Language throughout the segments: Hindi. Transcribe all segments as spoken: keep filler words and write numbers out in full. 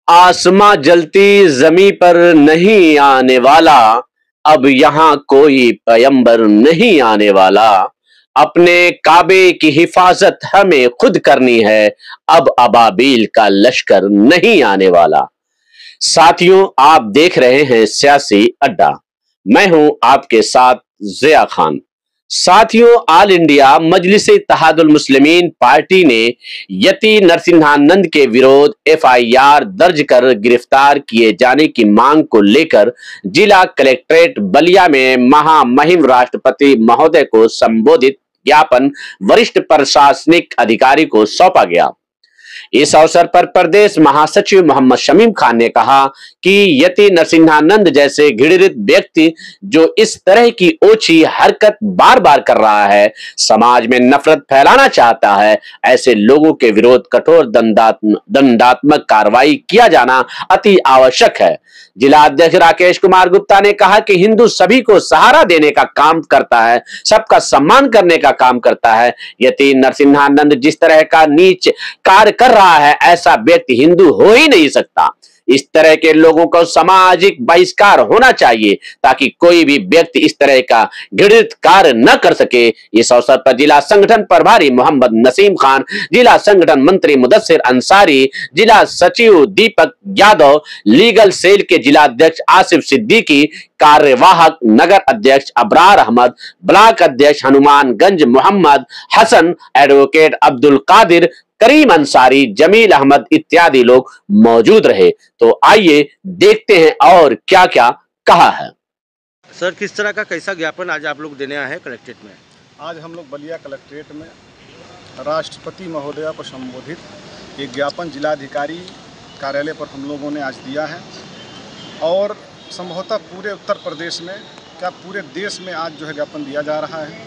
आसमां जलती जमी पर नहीं आने वाला, अब यहाँ कोई पैगंबर नहीं आने वाला। अपने काबे की हिफाजत हमें खुद करनी है, अब अबाबील का लश्कर नहीं आने वाला। साथियों, आप देख रहे हैं सियासी अड्डा। मैं हूं आपके साथ जिया खान। साथियों, all India Majlis Ittehadul Muslimeen party ने यति नरसिंहानंद के विरोध एफ आई आर दर्ज कर गिरफ्तार किए जाने की मांग को लेकर जिला कलेक्ट्रेट बलिया में महामहिम राष्ट्रपति महोदय को संबोधित ज्ञापन वरिष्ठ प्रशासनिक अधिकारी को सौंपा गया। इस अवसर पर प्रदेश महासचिव मोहम्मद शमीम खान ने कहा कि यति नरसिंहानंद जैसे घृणित व्यक्ति जो इस तरह की ओछी हरकत बार बार कर रहा है, समाज में नफरत फैलाना चाहता है, ऐसे लोगों के विरोध कठोर दंडात्मक दंडात्मक कार्रवाई किया जाना अति आवश्यक है। जिला अध्यक्ष राकेश कुमार गुप्ता ने कहा कि हिंदू सभी को सहारा देने का काम करता है, सबका सम्मान करने का काम करता है। यति नरसिंहानंद जिस तरह का नीच कार्य कर रहा है, ऐसा व्यक्ति हिंदू हो ही नहीं सकता। इस तरह के लोगों को सामाजिक बहिष्कार होना चाहिए ताकि कोई भी व्यक्ति इस तरह का घृणित कार्य न कर सके। इस अवसर पर जिला संगठन प्रभारी मोहम्मद नसीम खान, जिला संगठन मंत्री मुदस्सिर अंसारी, जिला सचिव दीपक यादव, लीगल सेल के जिला अध्यक्ष आसिफ सिद्दीकी, कार्यवाहक नगर अध्यक्ष अबरार अहमद, ब्लॉक अध्यक्ष हनुमानगंज मोहम्मद हसन, एडवोकेट अब्दुल कादिर, करीम अंसारी, जमील अहमद इत्यादि लोग मौजूद रहे। तो आइए देखते हैं और क्या क्या कहा है। सर, किस तरह का कैसा ज्ञापन आज आप लोग देने आए हैं कलेक्ट्रेट में? आज हम लोग बलिया कलेक्ट्रेट में राष्ट्रपति महोदया को संबोधित एक ज्ञापन जिलाधिकारी कार्यालय पर हम लोगों ने आज दिया है और संभवतः पूरे उत्तर प्रदेश में, क्या पूरे देश में आज जो है ज्ञापन दिया जा रहा है।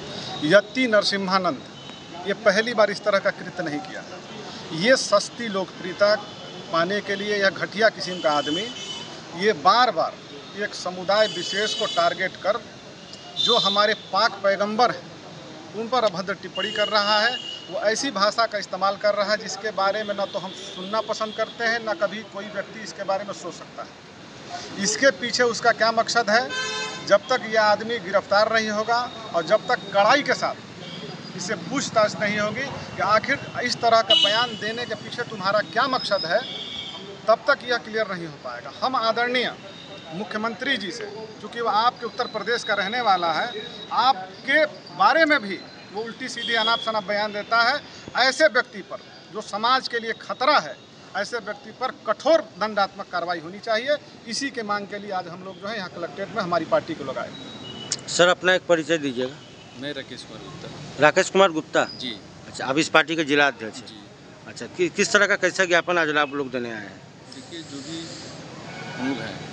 यति नरसिंहानंद ये पहली बार इस तरह का कृत्य नहीं किया। ये सस्ती लोकप्रियता पाने के लिए यह घटिया किस्म का आदमी ये बार बार एक समुदाय विशेष को टारगेट कर जो हमारे पाक पैगंबर हैं उन पर अभद्र टिप्पणी कर रहा है। वो ऐसी भाषा का इस्तेमाल कर रहा है जिसके बारे में न तो हम सुनना पसंद करते हैं, न कभी कोई व्यक्ति इसके बारे में सोच सकता है। इसके पीछे उसका क्या मकसद है, जब तक यह आदमी गिरफ्तार नहीं होगा और जब तक कड़ाई के साथ इससे पूछताछ नहीं होगी कि आखिर इस तरह का बयान देने के पीछे तुम्हारा क्या मकसद है, तब तक यह क्लियर नहीं हो पाएगा। हम आदरणीय मुख्यमंत्री जी से, चूँकि वो आपके उत्तर प्रदेश का रहने वाला है, आपके बारे में भी वो उल्टी सीधी अनाप शनाप बयान देता है। ऐसे व्यक्ति पर जो समाज के लिए खतरा है, ऐसे व्यक्ति पर कठोर दंडात्मक कार्रवाई होनी चाहिए। इसी के मांग के लिए आज हम लोग जो है यहाँ कलेक्ट्रेट में हमारी पार्टी को लगाए। सर, अपना एक परिचय दीजिएगा। मैं राकेश कुमार गुप्ता। राकेश कुमार गुप्ता जी। अच्छा, आप इस पार्टी के जिला अध्यक्ष जी। अच्छा, कि, किस तरह का कैसा ज्ञापन आज आप लोग देने आए हैं? देखिए, जो भी हम लोग हैं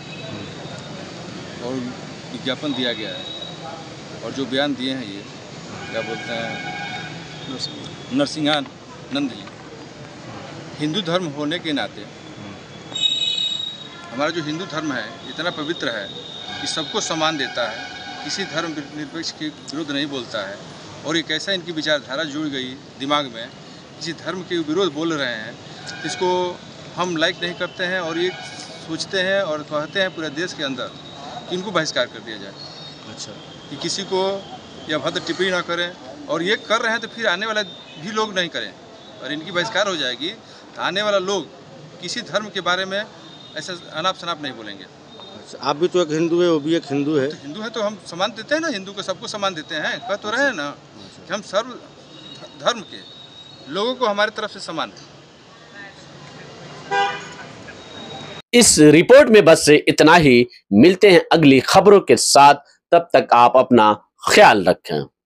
और विज्ञापन दिया गया है और जो बयान दिए हैं, ये क्या बोलते हैं, नरसिंहानंद जी हिंदू धर्म होने के नाते, हमारा जो हिंदू धर्म है इतना पवित्र है कि सबको सम्मान देता है, किसी धर्म निरपेक्ष के विरुद्ध नहीं बोलता है। और एक ऐसा इनकी विचारधारा जुड़ गई दिमाग में, किसी धर्म के विरोध बोल रहे हैं, इसको हम लाइक नहीं करते हैं और ये सोचते हैं और कहते हैं पूरे देश के अंदर कि इनको बहिष्कार कर दिया जाए। अच्छा, कि किसी को या भद्र टिप्पणी ना करें, और ये कर रहे हैं तो फिर आने वाला भी लोग नहीं करें और इनकी बहिष्कार हो जाएगी तो आने वाला लोग किसी धर्म के बारे में ऐसा अनाप शनाप नहीं बोलेंगे। आप भी तो एक हिंदू है, वो भी एक हिंदू है। तो हिंदू है तो हम सम्मान देते हैं ना, हिंदू को सबको सम्मान देते हैं। कह तो रहे हैं ना कि हम सर्व धर्म के लोगों को हमारी तरफ से सम्मान है। इस रिपोर्ट में बस इतना ही। मिलते हैं अगली खबरों के साथ, तब तक आप अपना ख्याल रखें।